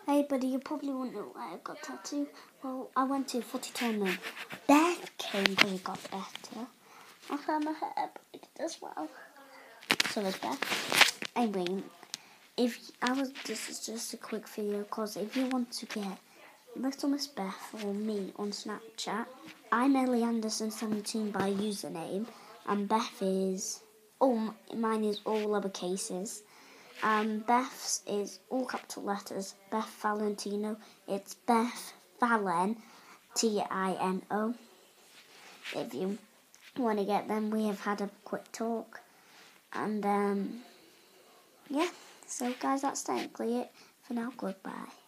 Hey buddy, you probably won't know why I got tattoo. Well, I went to a footy tournament. Beth came because it got better. I found my hair, but I did as well. So was Beth. Anyway, this is just a quick video, because if you want to get Little Miss Beth or me on Snapchat, I'm Ellie Anderson17 by username, and Beth is, mine is all lowercases. Beth's is all capital letters. Beth Valentino. It's Beth Valen, Tino. If you want to get them, we have had a quick talk. And yeah. So guys, that's technically it for now. Goodbye.